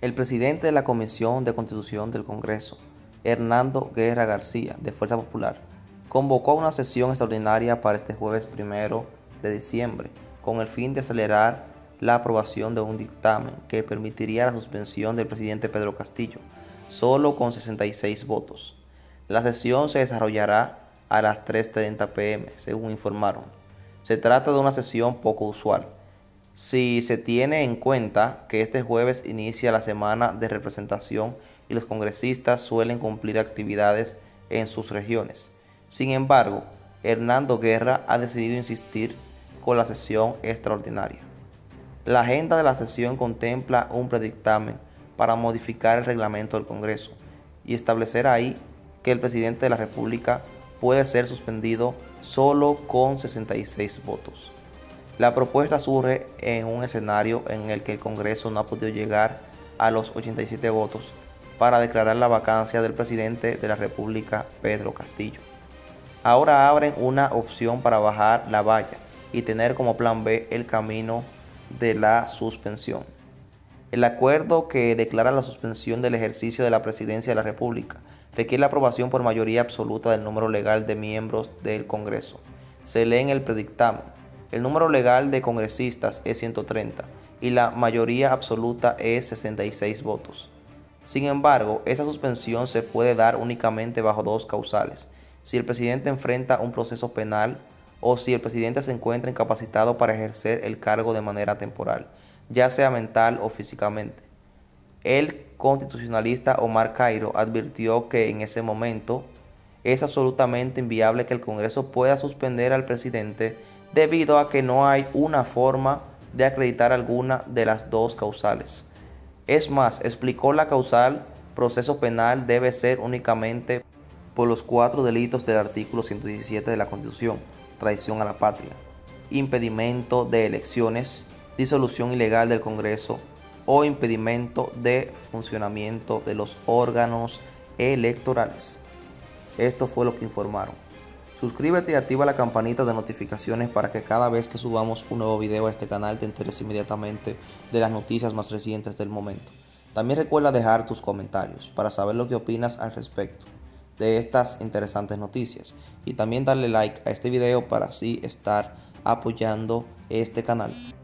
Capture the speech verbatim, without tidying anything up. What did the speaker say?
El presidente de la Comisión de Constitución del Congreso, Hernando Guerra García, de Fuerza Popular, convocó una sesión extraordinaria para este jueves primero de diciembre, con el fin de acelerar la aprobación de un dictamen que permitiría la suspensión del presidente Pedro Castillo, solo con sesenta y seis votos. La sesión se desarrollará a las tres treinta p m, según informaron. Se trata de una sesión poco usual, si se tiene en cuenta que este jueves inicia la semana de representación y los congresistas suelen cumplir actividades en sus regiones. Sin embargo, Hernando Guerra ha decidido insistir con la sesión extraordinaria. La agenda de la sesión contempla un predictamen para modificar el reglamento del Congreso y establecer ahí que el presidente de la República puede ser suspendido solo con sesenta y seis votos. La propuesta surge en un escenario en el que el Congreso no ha podido llegar a los ochenta y siete votos para declarar la vacancia del presidente de la República, Pedro Castillo. Ahora abren una opción para bajar la valla y tener como plan B el camino de la suspensión. El acuerdo que declara la suspensión del ejercicio de la presidencia de la República requiere la aprobación por mayoría absoluta del número legal de miembros del Congreso. Se lee en el predictamen. El número legal de congresistas es ciento treinta y la mayoría absoluta es sesenta y seis votos. Sin embargo, esa suspensión se puede dar únicamente bajo dos causales: si el presidente enfrenta un proceso penal o si el presidente se encuentra incapacitado para ejercer el cargo de manera temporal, ya sea mental o físicamente. El constitucionalista Omar Cairo advirtió que en ese momento es absolutamente inviable que el Congreso pueda suspender al presidente debido a que no hay una forma de acreditar alguna de las dos causales. Es más, explicó, la causal proceso penal debe ser únicamente por los cuatro delitos del artículo ciento diecisiete de la Constitución: traición a la patria, impedimento de elecciones, disolución ilegal del Congreso o impedimento de funcionamiento de los órganos electorales. Esto fue lo que informaron. Suscríbete y activa la campanita de notificaciones para que cada vez que subamos un nuevo video a este canal te enteres inmediatamente de las noticias más recientes del momento. También recuerda dejar tus comentarios para saber lo que opinas al respecto de estas interesantes noticias, y también darle like a este video para así estar apoyando este canal.